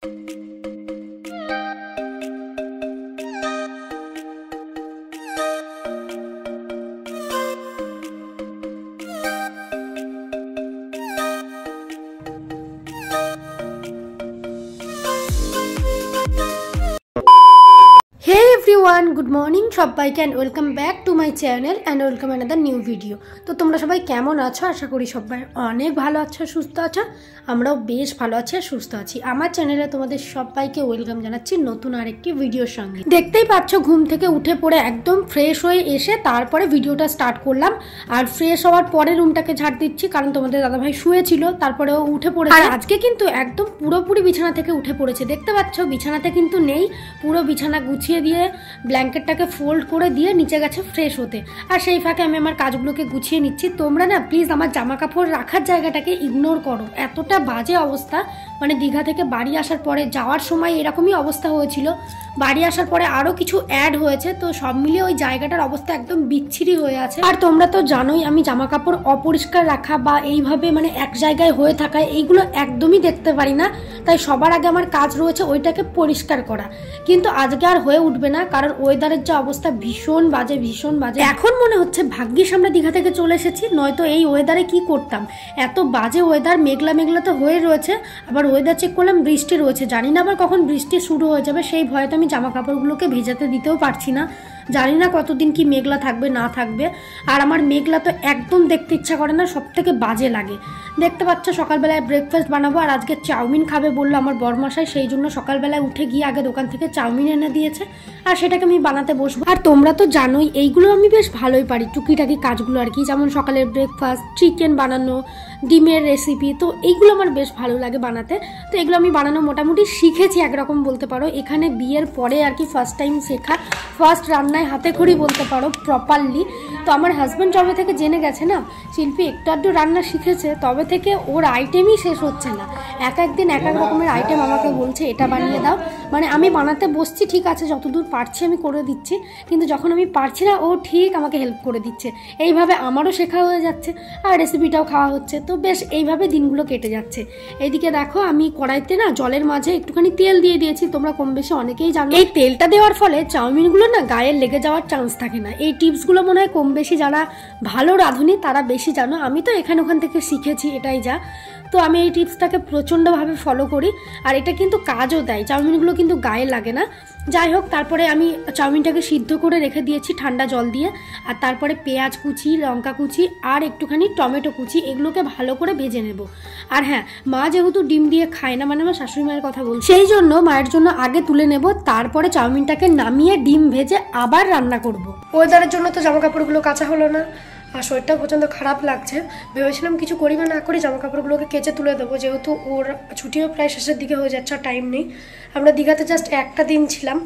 Everyone good morning सबाइके and welcome back to my channel and welcome another new video. तो तुम्हारा सबाई केमन आछो? आशा करी सबाई अनेक भालो आछो, सुस्थ आछो। आमराओ बेश भालो आछि, सुस्थ आछि। आमार चैनेले तोमादेर सबाइके वेलकाम जानाच्छि नतुन आरेकटी भिडियोर संगे। देखतेई पाচ্ছো घुम थेके उठे पड़े एकदम फ्रेश हये एसे तारपरे भिडियोटा स्टार्ट करलाम। और फ्रेश हওয়ার পরে রুমটাকে ঝাড় দিচ্ছি কারণ তোমাদের দাদাভাই শুয়েছিল, তারপরে ও উঠে পড়েছে। আর আজকে কিন্তু একদম পুরোপুরি বিছানা থেকে উঠে পড়েছে। দেখতে পাচ্ছো বিছানাতে কিন্তু নেই, পুরো বিছানা গুছিয়ে দিয়ে ব্ল্যাঙ্কেটটাকে ফোল্ড করে দিয়ে নিচে গেছে ফ্রেশ হতে। আর সেই ফাঁকে আমি আমার কাজগুলোকে গুছিয়ে নিচ্ছি। তোমরা না প্লিজ আমার জামা কাপড় রাখার জায়গাটাকে ইগনোর করো, এতটা বাজে অবস্থা। মানে দীঘা থেকে বাড়ি আসার পরে যাওয়ার সময় এরকমই অবস্থা হয়েছিল, বাড়ি আসার পরে আরও কিছু অ্যাড হয়েছে, তো সব মিলিয়ে ওই জায়গাটার অবস্থা একদম বিচ্ছিরি হয়ে আছে। আর তোমরা তো জানোই আমি জামা কাপড় অপরিষ্কার রাখা বা এইভাবে মানে এক জায়গায় হয়ে থাকা এইগুলো একদমই দেখতে পারি না। তাই সবার আগে আমার কাজ রয়েছে ওইটাকে পরিষ্কার করা। কিন্তু আজকে আর হয়ে উঠবে না, কারণ ওয়েদারের যে অবস্থা ভীষণ বাজে, ভীষণ বাজে। এখন মনে হচ্ছে ভাগ্যিস আমরা দীঘা থেকে চলে এসেছি, নয়তো এই ওয়েদারে কি করতাম। এত বাজে ওয়েদার, মেঘলা মেঘলা তো হয়ে রয়েছে। আবার ওয়েদার চেক করলাম বৃষ্টি রয়েছে, জানি না আবার কখন বৃষ্টি শুরু হয়ে যাবে। সেই ভয়ে তো আমি জামা কাপড়গুলোকে ভেজাতে দিতেও পারছি না, জানি না কতদিন কি মেঘলা থাকবে না থাকবে। আর আমার মেঘলা তো একদম দেখতে ইচ্ছা করে না, সব থেকে বাজে লাগে। দেখতে পাচ্ছ সকালবেলায় ব্রেকফাস্ট বানাবো, আর আজকে চাউমিন খাবে বললো আমার বরমশাই, সেই জন্য সকালবেলায় উঠে গিয়ে আগে দোকান থেকে চাউমিন এনে দিয়েছে, আর সেটাকে আমি বানাতে বসবো। আর তোমরা তো জানোই এইগুলো আমি বেশ ভালোই পারি, টুকিটাকি কাজগুলো আর কি, যেমন সকালের ব্রেকফাস্ট, চিকেন বানানো, ডিমের রেসিপি, তো এইগুলো আমার বেশ ভালো লাগে বানাতে। তো এগুলো আমি বানানো মোটামুটি শিখেছি একরকম বলতে পারো। এখানে বিয়ের পরে আর কি ফার্স্ট টাইম শেখা, ফার্স্ট রান্নায় হাতে খড়ি বলতে পারো প্রপারলি। তো আমার হাজব্যান্ড যবে থেকে জেনে গেছে না শিল্পী একটু আধটু রান্না শিখেছে, তবে থেকে ওর আইটেমই শেষ হচ্ছে না। এক একদিন এক এক রকমের আইটেম আমাকে বলছে এটা বানিয়ে দাও। মানে আমি বানাতে বসছি ঠিক আছে, যতদূর পারছি আমি করে দিচ্ছি, কিন্তু যখন আমি পারছি না ও ঠিক আমাকে হেল্প করে দিচ্ছে। এইভাবে আমারও শেখা হয়ে যাচ্ছে আর রেসিপিটাও খাওয়া হচ্ছে। তো বেশ এইভাবে দিনগুলো কেটে যাচ্ছে। এইদিকে দেখো আমি কড়াইতে না জলের মাঝে একটুখানি তেল দিয়ে দিয়েছি, তোমরা কম বেশি অনেকেই জানো। এই তেলটা দেওয়ার ফলে চাউমিনগুলো না গায়ে লেগে যাওয়ার চান্স থাকে না। এই টিপসগুলো মনে হয় কম বেশি যারা ভালো রাঁধুনি তারা বেশি জানো, আমি তো এখানে ওখান থেকে শিখেছি, এটাই যা। তো আমি এই টিপসটাকে প্রচণ্ডভাবে ফলো করি, আর এটা কিন্তু কাজও দেয়, চাউমিনগুলো কিন্তু গায়ে লাগে না। যাই হোক, তারপরে আমি চাউমিনটাকে সিদ্ধ করে রেখে দিয়েছি ঠান্ডা জল দিয়ে, আর তারপরে পেঁয়াজ কুচি, লঙ্কা কুচি আর একটুখানি টমেটো কুচি এগুলোকে ভালো করে ভেজে নেব। আর হ্যাঁ, মা যেহেতু ডিম দিয়ে খায় না, মানে আমার শাশুড়ি মায়ের কথা বলছি, সেই জন্য মায়ের জন্য আগে তুলে নেব, তারপরে চাউমিনটাকে নামিয়ে ডিম ভেজে আবার রান্না করব। ওয়েদারের জন্য তো জামা কাপড়গুলো কাঁচা হলো না, আর শরীরটা প্রচণ্ড খারাপ লাগছে। ভেবেছিলাম কিছু করি বা না করি জামা কাপড়গুলোকে কেচে তুলে দেবো, যেহেতু ওর ছুটিও প্রায় শেষের দিকে হয়ে যাচ্ছে, আর টাইম নেই। আমরা দীঘাতে জাস্ট একটা দিন ছিলাম,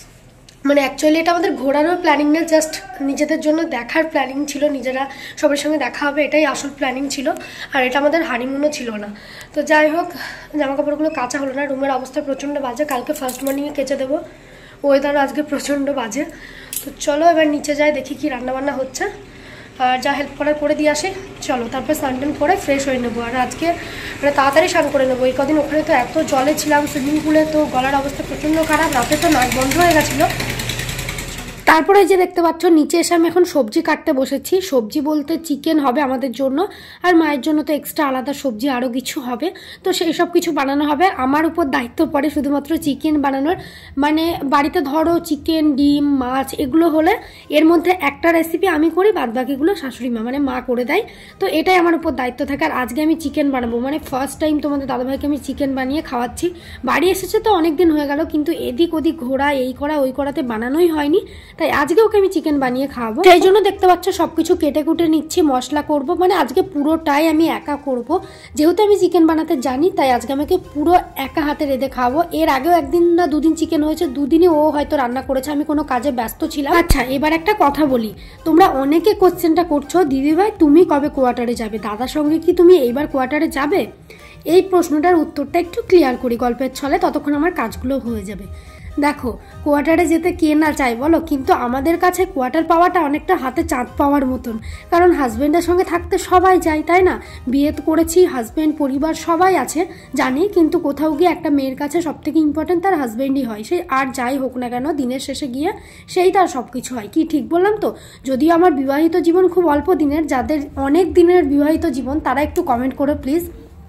মানে অ্যাকচুয়ালি এটা আমাদের ঘোরানোর প্ল্যানিং না, জাস্ট নিজেদের জন্য দেখার প্ল্যানিং ছিল, নিজেরা সবার সঙ্গে দেখা হবে এটাই আসল প্ল্যানিং ছিল। আর এটা আমাদের হানিমুনও ছিল না। তো যাই হোক, জামা কাপড়গুলো কাঁচা হলো না, রুমের অবস্থা প্রচণ্ড বাজে, কালকে ফার্স্ট মর্নিংয়ে কেচে দেবো। ওয়েদারও আজকে প্রচণ্ড বাজে। তো চলো এবার নিচে যাই, দেখি কি রান্নাবান্না হচ্ছে, আর যা হেল্প করার করে দিয়ে আসে। চলো তারপর স্নান টান করে ফ্রেশ হয়ে নেবো। আর আজকে মানে তাড়াতাড়ি স্নান করে নেবো। এই কদিন ওখানে তো এত জলে ছিলাম সুইমিং পুলে, তো গলার অবস্থা প্রচণ্ড খারাপ, রাতে তো নাক বন্ধ হয়ে গেছিলো। তারপরে যে দেখতে পাচ্ছ নিচে এসে আমি এখন সবজি কাটতে বসেছি। সবজি বলতে চিকেন হবে আমাদের জন্য, আর মায়ের জন্য তো এক্সট্রা আলাদা সবজি আরও কিছু হবে। তো সেই সব কিছু বানানো হবে। আমার উপর দায়িত্ব পড়ে শুধুমাত্র চিকেন বানানোর। মানে বাড়িতে ধরো চিকেন, ডিম, মাছ এগুলো হলে এর মধ্যে একটা রেসিপি আমি করি, বাদ বাকিগুলো শাশুড়ি মা মানে মা করে দেয়। তো এটাই আমার উপর দায়িত্ব থাকে। আর আজকে আমি চিকেন বানাবো, মানে ফার্স্ট টাইম তোমাদের দাদাভাইকে আমি চিকেন বানিয়ে খাওয়াচ্ছি। বাড়ি এসেছে তো অনেক দিন হয়ে গেল, কিন্তু এদিক ওদিক ঘোরা, এই করা ওই করাতে বানানোই হয়নি। তাই আজকে ওকে আমি চিকেন বানিয়ে খাওয়াবো। সেই জন্য দেখতে পাচ্ছ সবকিছু কেটে কুটে নিচ্ছি, মশলা করব। মানে আজকে পুরোটাই আমি একা করব, যেহেতু আমি চিকেন বানাতে জানি, তাই আজকে আমাকে পুরো একা হাতে রেঁধে খাওয়াবো। এর আগেও একদিন না দুদিন চিকেন হয়েছে, দুদিনই ও হয়তো রান্না করেছে, আমি কোনো কাজে ব্যস্ত ছিলাম। আচ্ছা এবার একটা কথা বলি, তোমরা অনেকে কোশ্চেনটা করছো দিদিভাই তুমি কবে কোয়ার্টারে যাবে, দাদার সঙ্গে কি তুমি এইবার কোয়ার্টারে যাবে? এই প্রশ্নটার উত্তরটা একটু ক্লিয়ার করি গল্পের ছলে, ততক্ষণ আমার কাজগুলো হয়ে যাবে। দেখো কোয়ার্টারে যেতে কে না চায় বলো, কিন্তু আমাদের কাছে কোয়ার্টার পাওয়াটা অনেকটা হাতে চাঁদ পাওয়ার মতন, কারণ হাজব্যান্ডের সঙ্গে থাকতে সবাই চায়, তাই না? বিয়ে করেছি, হাজব্যান্ড পরিবার সবাই আছে জানি, কিন্তু কোথাও গিয়ে একটা মেয়ের কাছে সবথেকে ইম্পর্টেন্ট তার হাজব্যান্ডই হয়। সে আর যাই হোক না কেন দিনের শেষে গিয়ে সেই তার সব কিছু হয়। কি ঠিক বললাম তো? যদিও আমার বিবাহিত জীবন খুব অল্প দিনের, যাদের অনেক দিনের বিবাহিত জীবন তারা একটু কমেন্ট করো প্লিজ।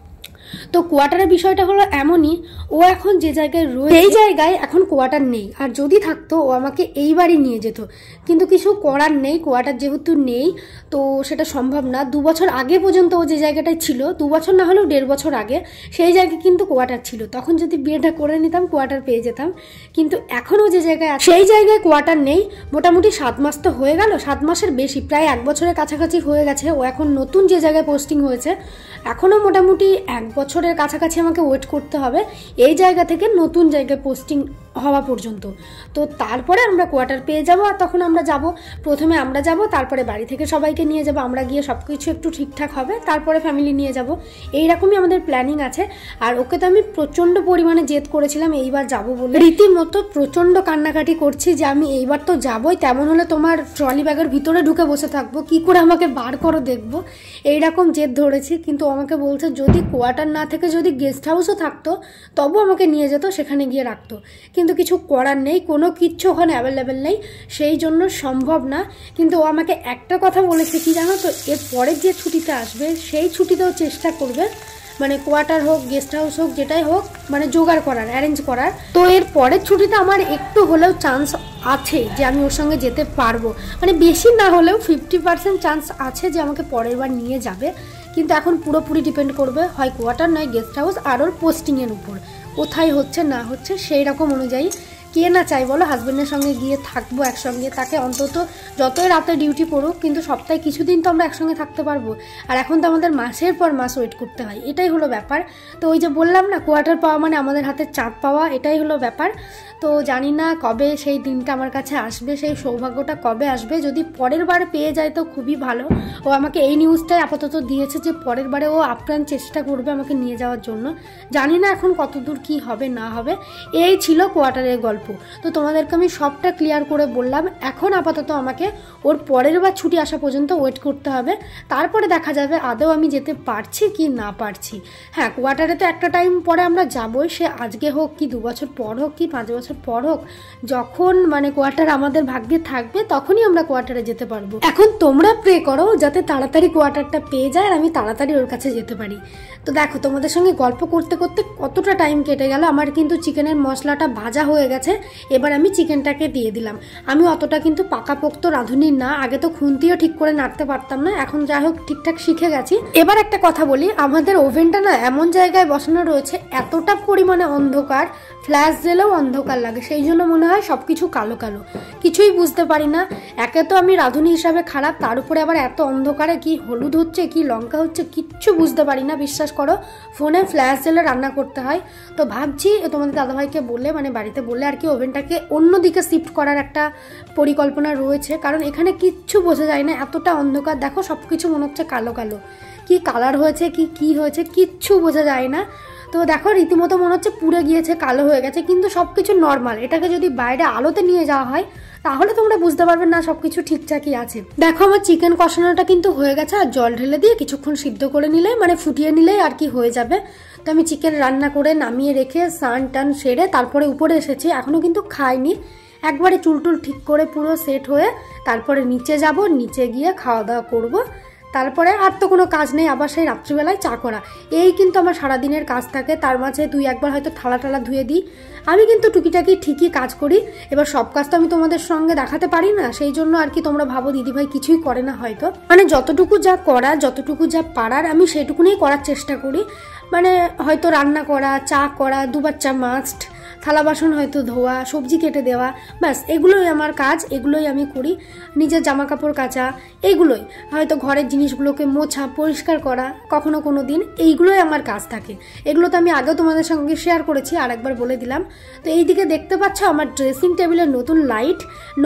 তো কোয়ার্টারের বিষয়টা হলো এমনই, ও এখন যে জায়গায় রয়েছে এই জায়গায় এখন কোয়ার্টার নেই, আর যদি থাকতো ও আমাকে এইবারই নিয়ে যেত, কিন্তু কিছু করার নেই, কোয়ার্টার যেহেতু নেই তো সেটা সম্ভব না। 2 বছর আগে পর্যন্ত ও যে জায়গাটায় ছিল, 2 বছর না হলেও 1.5 বছর আগে সেই জায়গায় কিন্তু কোয়ার্টার ছিল, তখন যদি বিয়েটা করে নিতাম কোয়ার্টার পেয়ে যেতাম। কিন্তু এখনও যে জায়গায় আছে সেই জায়গায় কোয়ার্টার নেই। মোটামুটি 7 মাস তো হয়ে গেল, 7 মাসের বেশি, প্রায় 1 বছরের কাছাকাছি হয়ে গেছে। ও এখন নতুন যে জায়গায় পোস্টিং হয়েছে, এখনও মোটামুটি 1 বছরের কাছাকাছি আমাকে ওয়েট করতে হবে এই জায়গা থেকে নতুন জায়গায় পোস্টিং হওয়া পর্যন্ত। তো তারপরে আমরা কোয়ার্টার পেয়ে যাব, আর তখন আমরা যাব, প্রথমে আমরা যাব, তারপরে বাড়ি থেকে সবাইকে নিয়ে যাব, আমরা গিয়ে সব কিছু একটু ঠিকঠাক হবে, তারপরে ফ্যামিলি নিয়ে যাব, এইরকমই আমাদের প্ল্যানিং আছে। আর ওকে তো আমি প্রচণ্ড পরিমাণে জেদ করেছিলাম এইবার যাব বলে, রীতিমতো প্রচণ্ড কান্নাকাটি করছি যে আমি এইবার তো যাবই, তেমন হলে তোমার ট্রলি ব্যাগের ভিতরে ঢুকে বসে থাকবো, কি করে আমাকে বার করো দেখবো, এইরকম জেদ ধরেছি। কিন্তু আমাকে বলছে যদি কোয়ার্টার না থেকে যদি গেস্ট হাউসও থাকতো তবু আমাকে নিয়ে যেত, সেখানে গিয়ে রাখতো, কিন্তু কিছু করার নেই, কোনো কিচ্ছু ওখানে অ্যাভেলেবেল নেই, সেই জন্য সম্ভব না। কিন্তু ও আমাকে একটা কথা বলেছে কি জানো তো, এর পরের যে ছুটিতে আসবে সেই ছুটিতেও চেষ্টা করবে, মানে কোয়ার্টার হোক গেস্ট হাউস হোক যেটাই হোক, মানে জোগাড় করার, অ্যারেঞ্জ করার। তো এর পরের ছুটিতে আমার একটু হলেও চান্স আছে যে আমি ওর সঙ্গে যেতে পারবো, মানে বেশি না হলেও 50% চান্স আছে যে আমাকে পরের বার নিয়ে যাবে। কিন্তু এখন পুরোপুরি ডিপেন্ড করবে হয় কোয়ার্টার নয় গেস্ট হাউস, আর ওর পোস্টিংয়ের উপর, কোথায় হচ্ছে না হচ্ছে সেই রকম অনুযায়ী। কে না চাই বলো হাজব্যান্ডের সঙ্গে গিয়ে থাকবো একসঙ্গে, তাকে অন্তত যতই রাতে ডিউটি পড়ুক কিন্তু সপ্তাহে কিছুদিন তো আমরা একসঙ্গে থাকতে পারবো। আর এখন তো আমাদের মাসের পর মাস ওয়েট করতে হয়, এটাই হলো ব্যাপার। তো ওই যে বললাম না কোয়ার্টার পাওয়া মানে আমাদের হাতে চাঁদ পাওয়া, এটাই হলো ব্যাপার। তো জানি না কবে সেই দিনটা আমার কাছে আসবে, সেই সৌভাগ্যটা কবে আসবে। যদি পরের বার পেয়ে যায় তো খুবই ভালো। ও আমাকে এই নিউজটাই আপাতত দিয়েছে যে পরের বারে ও আপ্রাণ চেষ্টা করবে আমাকে নিয়ে যাওয়ার জন্য। জানি না এখন কতদূর কি হবে না হবে। এই ছিল কোয়ার্টারের গল্প। তো তোমাদেরকে আমি সবটা ক্লিয়ার করে বললাম। এখন আপাতত আমাকে ওর পরের বার ছুটি আসা পর্যন্ত ওয়েট করতে হবে, তারপরে দেখা যাবে আদৌ আমি যেতে পারছি কি না পারছি। হ্যাঁ, কোয়ার্টারে তো একটা টাইম পরে আমরা যাবই, সে আজকে হোক কি 2 বছর পর হোক কি 5 বছর পর হোক, যখন মানে কোয়ার্টার আমাদের ভাগ্যে থাকবে তখনই আমরা কোয়ার্টারে যেতে পারবো। এখন তোমরা প্রে করো যাতে তাড়াতাড়ি কোয়ার্টারটা পেয়ে যায় আর আমি তাড়াতাড়ি ওর কাছে যেতে পারি। তো দেখো তোমাদের সঙ্গে গল্প করতে করতে কতটা টাইম কেটে গেল। আমার কিন্তু চিকেনের মশলাটা ভাজা হয়ে গেছে, এবার আমি চিকেনটাকে দিয়ে দিলাম। আমি অতটা কিন্তু পাকাপোক্ত রাঁধুনি না, আগে তো খুন্তিও ঠিক করে নাড়তে পারতাম না, এখন যাই হোক ঠিকঠাক শিখে গেছি। এবার একটা কথা বলি, আমাদের ওভেনটা না এমন জায়গায় বসানো রয়েছে, এতটা পরিমাণে অন্ধকার, ফ্ল্যাশ জ্বেলেও অন্ধকার লাগে, সেই জন্য মনে হয় সব কিছু কালো কালো, কিছুই বুঝতে পারি না। একে তো আমি রাঁধুনি হিসাবে খারাপ, তার উপরে আবার এত অন্ধকারে কি হলুদ হচ্ছে কি লঙ্কা হচ্ছে কিচ্ছু বুঝতে পারি না। বিশ্বাস করো, ফোনে ফ্ল্যাশ জ্বেলে রান্না করতে হয়। তো ভাবছি তোমাদের দাদাভাইকে বলে, মানে বাড়িতে বলে আর কি, ওভেনটাকে অন্যদিকে শিফট করার একটা পরিকল্পনা রয়েছে, কারণ এখানে কিচ্ছু বোঝা যায় না, এতটা অন্ধকার। দেখো সব কিছু মনে হচ্ছে কালো কালো, কি কালার হয়েছে কি হয়েছে কিচ্ছু বোঝা যায় না। তো দেখো রীতিমতো মনে হচ্ছে পুড়ে গিয়েছে, কালো হয়ে গেছে, কিন্তু সব কিছু নর্মাল। এটাকে যদি বাইরে আলোতে নিয়ে যাওয়া হয় তাহলে তোমরা বুঝতে পারবে না সব কিছু ঠিকঠাকই আছে। দেখো আমার চিকেন কষানোটা কিন্তু হয়ে গেছে, আর জল ঢেলে দিয়ে কিছুক্ষণ সিদ্ধ করে নিলে, মানে ফুটিয়ে নিলেই আর কি হয়ে যাবে। তো আমি চিকেন রান্না করে নামিয়ে রেখে স্নান টান সেরে তারপরে উপরে এসেছি, এখনও কিন্তু খাইনি। একবারে চুলটুল ঠিক করে পুরো সেট হয়ে তারপরে নিচে যাব, নিচে গিয়ে খাওয়া দাওয়া করবো। তারপরে আর তো কোনো কাজ নেই, আবার সেই রাত্রিবেলায় চা করা, এই কিন্তু আমার সারাদিনের কাজ থাকে। তার মাঝে 2-1বার হয়তো থালা টালা ধুয়ে দিই। আমি কিন্তু টুকিটাকি ঠিকই কাজ করি। এবার সব কাজ তো আমি তোমাদের সঙ্গে দেখাতে পারি না, সেই জন্য আর কি তোমরা ভাবো দিদিভাই কিছুই করে না হয়তো, মানে যতটুকু যা করার, যতটুকু যা পারার আমি সেটুকুনিই করার চেষ্টা করি। মানে হয়তো রান্না করা, চা করা, 2বার চা মাস্ট, থালা বাসন হয়তো ধোয়া, সবজি কেটে দেওয়া, ব্যাস এগুলোই আমার কাজ, এগুলোই আমি করি। নিজের জামা কাপড় কাচা, এইগুলোই, হয়তো ঘরের জিনিসগুলোকে মোছা পরিষ্কার করা কখনো কোনো দিন, এইগুলোই আমার কাজ থাকে। এগুলো তো আমি আগেও তোমাদের সঙ্গে শেয়ার করেছি, আর একবার বলে দিলাম। তো এইদিকে দেখতে পাচ্ছ আমার ড্রেসিং টেবিলের নতুন লাইট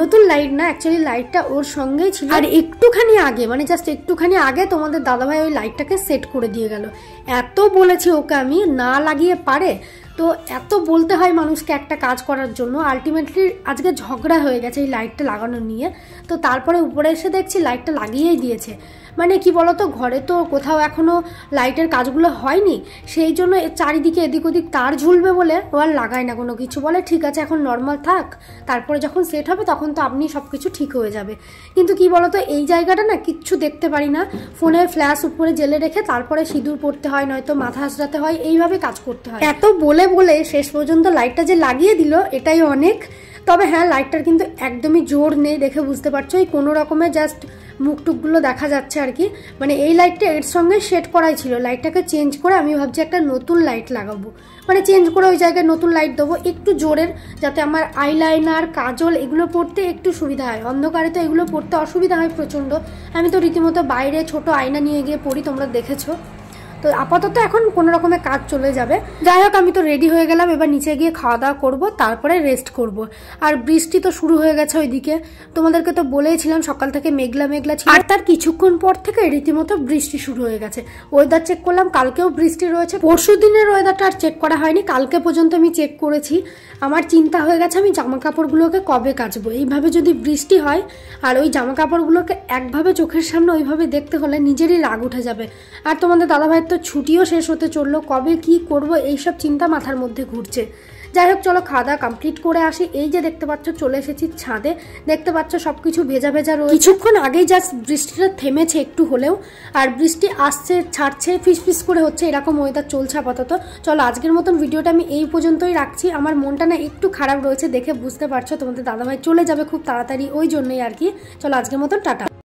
না, অ্যাকচুয়ালি লাইটটা ওর সঙ্গেই ছিল, আর একটুখানি আগে, মানে জাস্ট একটুখানি আগে তোমাদের দাদাভাই ওই লাইটটাকে সেট করে দিয়ে গেল। এত বলেছি ওকে আমি, না লাগিয়ে পারে, তো এত বলতে হয় মানুষকে একটা কাজ করার জন্য, আলটিমেটলি আজকে ঝগড়া হয়ে গেছে এই লাইটটা লাগানো নিয়ে। তো তারপরে উপরে এসে দেখছি লাইটটা লাগিয়েই দিয়েছে। মানে কি বলতো, ঘরে তো কোথাও এখনও লাইটের কাজগুলো হয়নি, সেই জন্য চারিদিকে এদিক ওদিক তার ঝুলবে বলে ও আর লাগায় না কোনো কিছু, বলে ঠিক আছে এখন নর্মাল থাক, তারপরে যখন সেট হবে তখন তো আপনি সব কিছু ঠিক হয়ে যাবে। কিন্তু কি বলতো, এই জায়গাটা না কিচ্ছু দেখতে পারি না, ফোনের ফ্ল্যাশ উপরে জেলে রেখে তারপরে সিঁদুর পড়তে হয়, নয়তো মাথা হাসরাতে হয়, এইভাবে কাজ করতে হয়। এত বলে বলে শেষ পর্যন্ত লাইটটা যে লাগিয়ে দিল এটাই অনেক। তবে হ্যাঁ, লাইটটার কিন্তু একদমই জোর নেই, দেখে বুঝতে পারছো, এই কোনো রকমের জাস্ট মুখটুকগুলো দেখা যাচ্ছে আর কি। মানে এই লাইটটা এর সঙ্গে সেট করাই ছিল, লাইটটাকে চেঞ্জ করে আমি ভাবছি একটা নতুন লাইট লাগাবো, মানে চেঞ্জ করে ওই জায়গায় নতুন লাইট দেবো একটু জোরের, যাতে আমার আইলাইনার কাজল এগুলো পরতে একটু সুবিধা হয়। অন্ধকারে তো এগুলো পরতে অসুবিধা হয় প্রচণ্ড, আমি তো রীতিমতো বাইরে ছোট আয়না নিয়ে গিয়ে পড়ি, তোমরা দেখেছো। তো আপাতত এখন কোনো রকমের কাজ চলে যাবে। যাই হোক, আমি তো রেডি হয়ে গেলাম, এবার নিচে গিয়ে খাওয়া দাওয়া করবো, তারপরে রেস্ট করব। আর বৃষ্টি তো শুরু হয়ে গেছে ওইদিকে, তোমাদেরকে তো বলেইছিলাম সকাল থেকে মেঘলা মেঘলা ছিল, আর তার কিছুক্ষণ পর থেকে রীতিমতো বৃষ্টি শুরু হয়ে গেছে। ওয়েদার চেক করলাম, কালকেও বৃষ্টি রয়েছে, পরশু দিনের ওয়েদারটা আর চেক করা হয়নি, কালকে পর্যন্ত আমি চেক করেছি। আমার চিন্তা হয়ে গেছে আমি জামা কাপড়গুলোকে কবে কাচবো। এইভাবে যদি বৃষ্টি হয় আর ওই জামা কাপড়গুলোকে একভাবে চোখের সামনে ওইভাবে দেখতে হলে নিজেরই রাগ উঠে যাবে। আর তোমাদের দাদাভাইয়ের তো ছুটিও শেষ হতে চললো, কবে কি করব এইসব চিন্তা মাথার মধ্যে ঘুরছে। যাই হোক, চলো খাওয়া দাওয়া কমপ্লিট করে আসি। এই যে দেখতে পাচ্ছ চলে এসেছি ছাদে, দেখতে পাচ্ছ সবকিছু ভেজা ভেজা রয়েছে। কিছুক্ষণ আগেই জাস্ট বৃষ্টিটা থেমেছে একটু হলেও, আর বৃষ্টি আসছে ছাড়ছে, ফিস ফিস করে হচ্ছে, এরকম ওয়েদার চলছে আপাতত। চলো আজকের মতন ভিডিওটা আমি এই পর্যন্তই রাখছি। আমার মনটা না একটু খারাপ রয়েছে, দেখে বুঝতে পারছো, তোমাদের দাদাভাই চলে যাবে খুব তাড়াতাড়ি, ওই জন্যই আর কি। চলো আজকের মতন টাটা।